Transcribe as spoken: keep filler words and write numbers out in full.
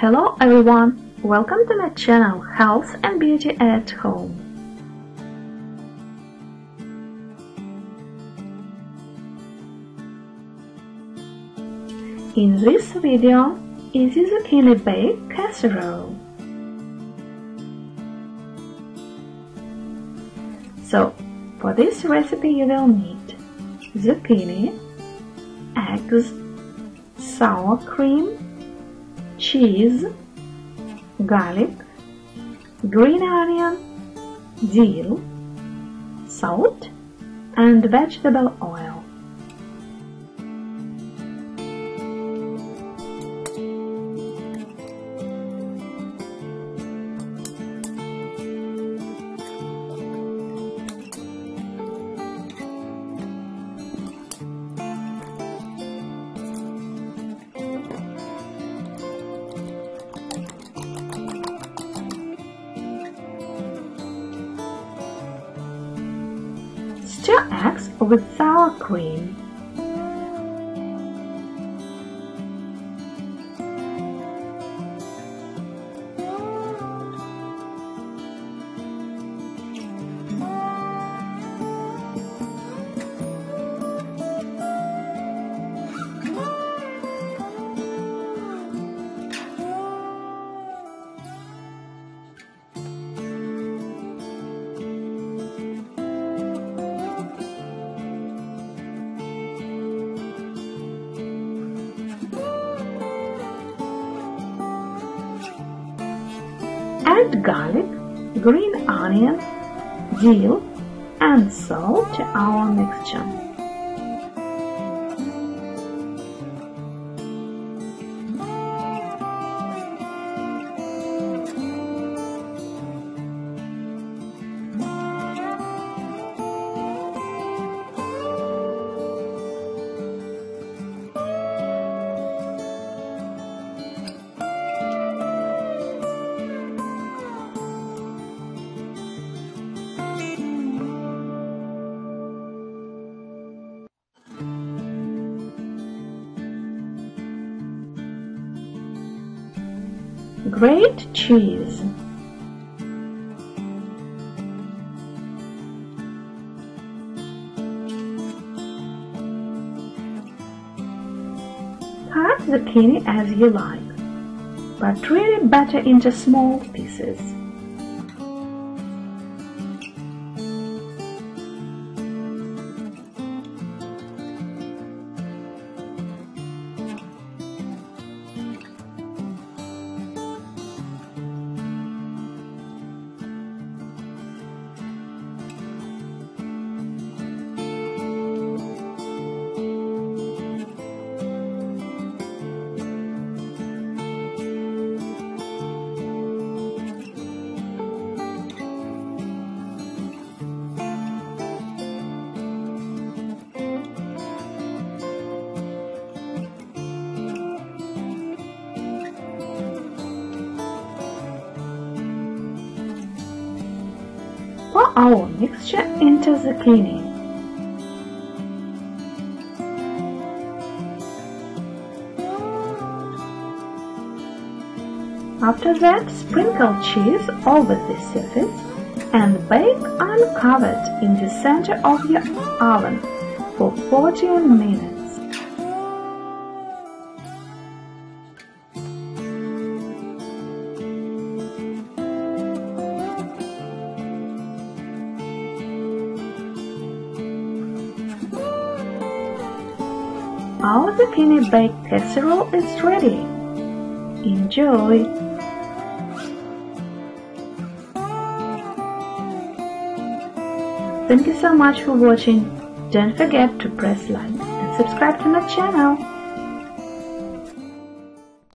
Hello everyone, welcome to my channel Health and Beauty at Home. In this video, easy zucchini baked casserole. So, for this recipe you will need zucchini, eggs, sour cream, cheese, garlic, green onion, dill, salt, and vegetable oil. Stir eggs with sour cream. Add garlic, green onion, dill, and salt to our mixture. Grate cheese. Cut zucchini as you like, but really better into small pieces. Pour our mixture into zucchini. After that, sprinkle cheese over the surface and bake uncovered in the center of your oven for fourteen minutes. Our zucchini baked casserole is ready. Enjoy! Thank you so much for watching. Don't forget to press like and subscribe to my channel.